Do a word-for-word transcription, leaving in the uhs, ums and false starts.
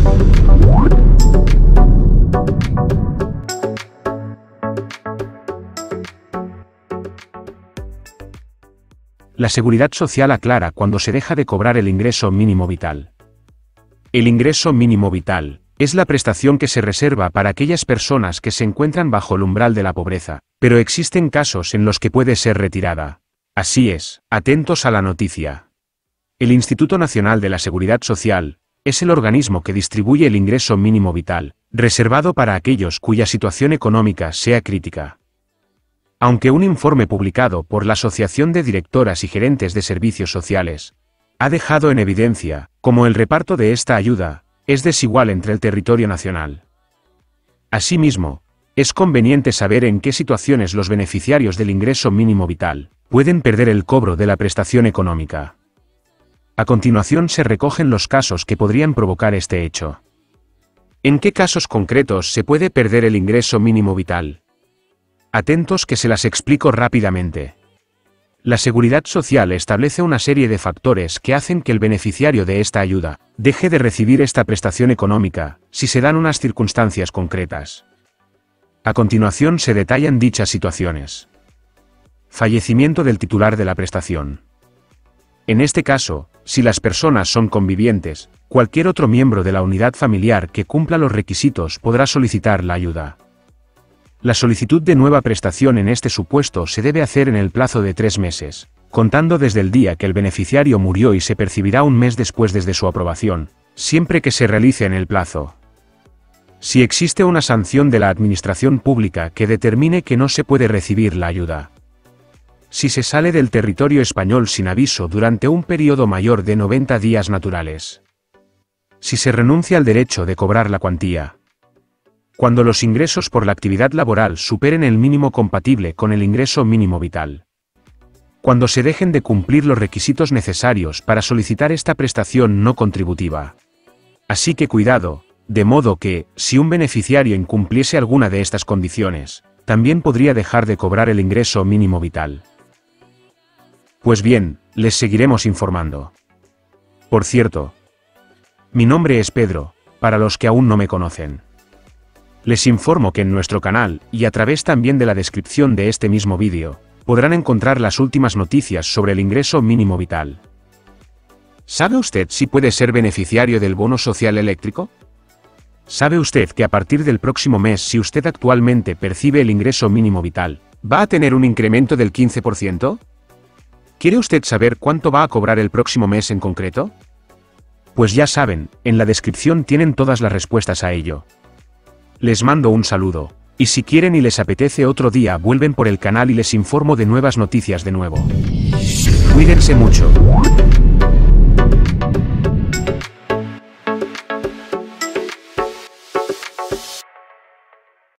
La Seguridad Social aclara cuando se deja de cobrar el ingreso mínimo vital. El ingreso mínimo vital es la prestación que se reserva para aquellas personas que se encuentran bajo el umbral de la pobreza, pero existen casos en los que puede ser retirada. Así es, atentos a la noticia. El Instituto Nacional de la Seguridad Social es el organismo que distribuye el ingreso mínimo vital, reservado para aquellos cuya situación económica sea crítica. Aunque un informe publicado por la Asociación de Directoras y Gerentes de Servicios Sociales ha dejado en evidencia cómo el reparto de esta ayuda es desigual entre el territorio nacional. Asimismo, es conveniente saber en qué situaciones los beneficiarios del ingreso mínimo vital pueden perder el cobro de la prestación económica. A continuación se recogen los casos que podrían provocar este hecho. ¿En qué casos concretos se puede perder el ingreso mínimo vital? Atentos que se las explico rápidamente. La Seguridad Social establece una serie de factores que hacen que el beneficiario de esta ayuda deje de recibir esta prestación económica, si se dan unas circunstancias concretas. A continuación se detallan dichas situaciones. Fallecimiento del titular de la prestación. En este caso, si las personas son convivientes, cualquier otro miembro de la unidad familiar que cumpla los requisitos podrá solicitar la ayuda. La solicitud de nueva prestación en este supuesto se debe hacer en el plazo de tres meses, contando desde el día que el beneficiario murió y se percibirá un mes después desde su aprobación, siempre que se realice en el plazo. Si existe una sanción de la Administración Pública que determine que no se puede recibir la ayuda. Si se sale del territorio español sin aviso durante un periodo mayor de noventa días naturales. Si se renuncia al derecho de cobrar la cuantía. Cuando los ingresos por la actividad laboral superen el mínimo compatible con el ingreso mínimo vital. Cuando se dejen de cumplir los requisitos necesarios para solicitar esta prestación no contributiva. Así que cuidado, de modo que, si un beneficiario incumpliese alguna de estas condiciones, también podría dejar de cobrar el ingreso mínimo vital. Pues bien, les seguiremos informando. Por cierto, mi nombre es Pedro, para los que aún no me conocen. Les informo que en nuestro canal, y a través también de la descripción de este mismo vídeo, podrán encontrar las últimas noticias sobre el ingreso mínimo vital. ¿Sabe usted si puede ser beneficiario del bono social eléctrico? ¿Sabe usted que a partir del próximo mes, si usted actualmente percibe el ingreso mínimo vital, va a tener un incremento del quince por ciento? ¿Quiere usted saber cuánto va a cobrar el próximo mes en concreto? Pues ya saben, en la descripción tienen todas las respuestas a ello. Les mando un saludo, y si quieren y les apetece otro día vuelven por el canal y les informo de nuevas noticias de nuevo. Cuídense mucho.